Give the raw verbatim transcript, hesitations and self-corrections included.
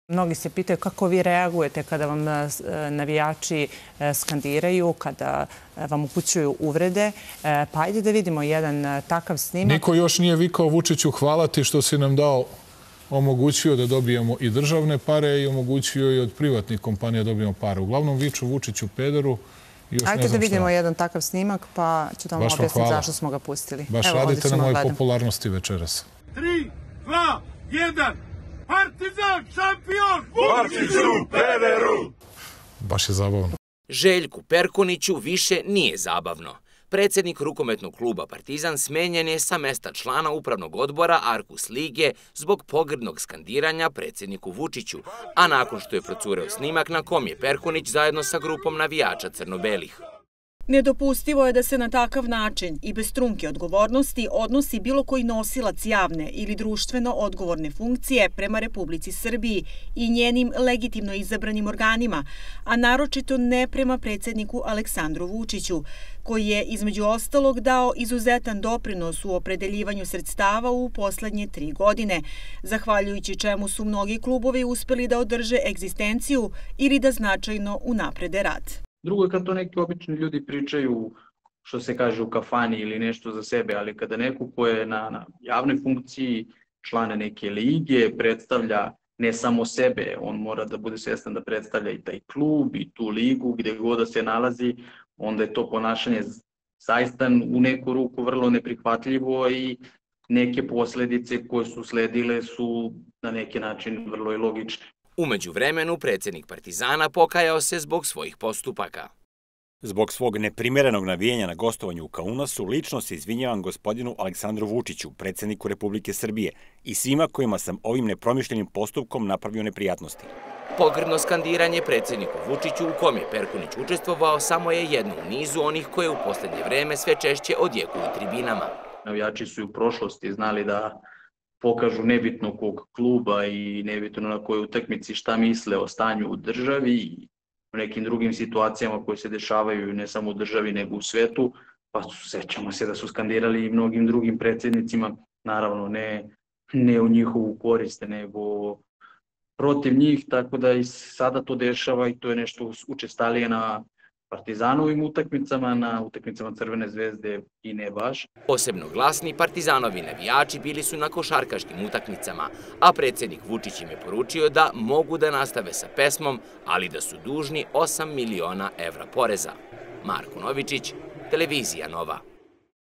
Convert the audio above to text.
Mnogi se pitaju kako vi reagujete kada vam navijači skandiraju, kada vam upućuju uvrede. Pa ajde da vidimo jedan takav snimak. Niko još nije vikao Vučiću hvala ti što si nam dao, omogućio da dobijemo i državne pare i omogućio i od privatnih kompanija da dobijemo pare. Uglavnom viču Vučiću pederu i još ne znam šta. Ajde da vidimo jedan takav snimak pa ću da vam objasniti zašto smo ga pustili. Baš radite na mojoj popularnosti večeras. Tri, dva, jedan... Partizan, šampion! Vučiću, pederu! Baš je zabavno. Željku Perkoniću više nije zabavno. Predsjednik rukometnog kluba Partizan smenjen je sa mesta člana upravnog odbora Arkus lige zbog pogrdnog skandiranja predsjedniku Vučiću, a nakon što je procureo snimak na kom je Perkonić zajedno sa grupom navijača crno-belih. Nedopustivo je da se na takav način i bez trunke odgovornosti odnosi bilo koji nosilac javne ili društveno odgovorne funkcije prema Republici Srbiji i njenim legitimno izabranim organima, a naročito ne prema predsjedniku Aleksandru Vučiću, koji je između ostalog dao izuzetan doprinos u opredeljivanju sredstava u poslednje tri godine, zahvaljujući čemu su mnogi klubovi uspeli da održe egzistenciju ili da značajno unaprede rad. Drugo je kad to neki obični ljudi pričaju, što se kaže u kafani ili nešto za sebe, ali kada neko ko je na, na javnoj funkciji, člane neke lige, predstavlja ne samo sebe, on mora da bude svjestan da predstavlja i taj klub i tu ligu gdje god da se nalazi, onda je to ponašanje zaista u neku ruku vrlo neprihvatljivo i neke posljedice koje su sledile su na neki način vrlo i logične. U međuvremenu predsjednik Partizana pokajao se zbog svojih postupaka. Zbog svog neprimjerenog navijanja na gostovanju u Kaunasu, lično se izvinjavam gospodinu Aleksandru Vučiću, predsjedniku Republike Srbije, i svima kojima sam ovim nepromišljenim postupkom napravio neprijatnosti. Pogrdno skandiranje predsjedniku Vučiću u kom je Perkonić učestvovao samo je jedno u nizu onih koje u posljednje vreme sve češće odjekuju tribinama. Navijači su i u prošlosti znali da pokažu nebitno kog kluba i nebitno na kojoj utakmici šta misle o stanju u državi i u nekim drugim situacijama koje se dešavaju ne samo u državi nego u svetu, pa sećamo se da su skandirali i mnogim drugim predsjednicima, naravno ne, ne u njihovu korist, nego protiv njih, tako da i sada to dešava i to je nešto učestalije na Partizanovim utakmicama, na utakmicama Crvene zvezde i ne baš. Posebno glasni Partizanovi navijači bili su na košarkaškim utakmicama, a predsjednik Vučić im je poručio da mogu da nastave sa pesmom, ali da su dužni osam miliona evra poreza. Marko Novičić, Televizija Nova.